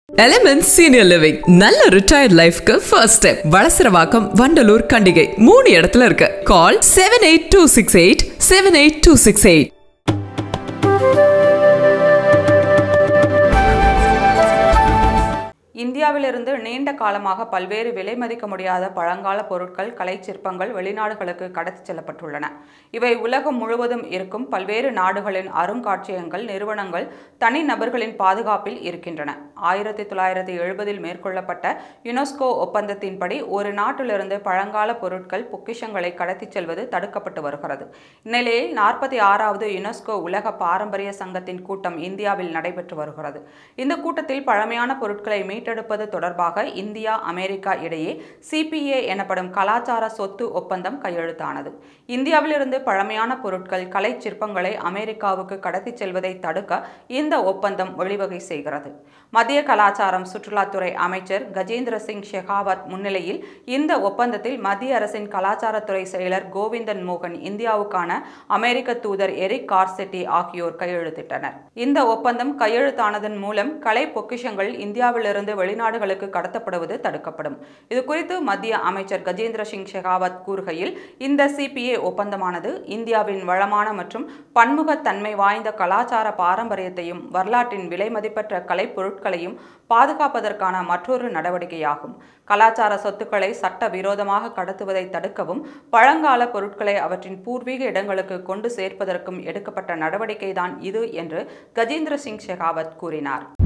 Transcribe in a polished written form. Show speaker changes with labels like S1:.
S1: Elements Senior Living நல்ல retired lifeக்கு first step Valasaravakkam Vandalur Kandigai 3 இடத்துல இருக்கு. Call 78268 78268.
S2: இந்தியாவிலிருந்து நீண்ட காலமாக பல்வேறு விலை மதிக்க முடியாத பழங்கால பொருட்கள், கலைச்சிற்பங்கள் வெளிநாடுகளுக்கு கடத்தி செல்லப்பட்டுள்ளன. இவை உலகம் முழுவதும் இருக்கும் பல்வேறு நாடுகளின் அருங்காட்சியகங்கள், நிறுவனங்கள், தனிநபர்களின் பாதுகாப்பில் இருக்கின்றன. 1970 மேற்கொள்ளப்பட்ட யுனெஸ்கோ ஒப்பந்தத்தின்படி ஒரு நாட்டிலிருந்து பழங்கால பொருட்கள், பொக்கிஷங்களை கடத்தி செல்வது தடுக்கப்பட்டு வருகிறது. இந்நிலையில் 46வது யுனெஸ்கோ உலக பாரம்பரிய சங்கத்தின் கூட்டம் இந்தியாவில் நடைபெற்று வருகிறது. இந்த கூட்டத்தில் பழமையான பொருட்களை மீட்டெடுப்பது தொடர்பாக இந்தியா, அமெரிக்கா இடையே CPA எனப்படும் கலாச்சார சொத்து ஒப்பந்தம் கையெழுத்தானது. இந்தியாவிலிருந்து பழமையான பொருட்கள், கலை சிற்பங்களை அமெரிக்காவுக்கு கடத்தி செல்வதை தடுக்க இந்த ஒப்பந்தம் வழிவகை செய்கிறது. மத்திய கலாச்சாரம் சுற்றுலாத்துறை அமைச்சர் கஜேந்திர சிங் ஷெகாவத் முன்னிலையில் இந்த ஒப்பந்தத்தில் மத்திய அரசின் கலாச்சாரத்துறை செயலர் கோவிந்தன் மோகன், இந்தியாவுக்கான அமெரிக்க தூதர் எரிக் கார்செட்டி ஆகியோர் கையெழுத்திட்டனர். இந்த ஒப்பந்தம் கையெழுத்தானதன் மூலம் கலை பொக்கிஷங்கள் இந்தியாவிலிருந்து வெளிநாடுகளுக்கு கடத்தப்படுவது தடுக்கப்படும். இது குறித்து மத்திய அமைச்சர் கஜேந்திர சிங் ஷெகாவத் கூறுகையில், இந்த CPA ஒப்பந்தமானது இந்தியாவின் வளமான மற்றும் பன்முகத்தன்மை வாய்ந்த கலாச்சார பாரம்பரியத்தையும் வரலாற்றின் விலை மதிப்பற்ற கலை பொருட்களையும் பாதுகாப்பதற்கான மற்றொரு நடவடிக்கையாகும். கலாச்சார சொத்துக்களை சட்ட விரோதமாக கடத்துவதை தடுக்கவும், பழங்கால பொருட்களை அவற்றின் பூர்வீக இடங்களுக்கு கொண்டு சேர்ப்பதற்கும் எடுக்கப்பட்ட நடவடிக்கைதான் இது என்று கஜேந்திர சிங் ஷெகாவத் கூறினார்.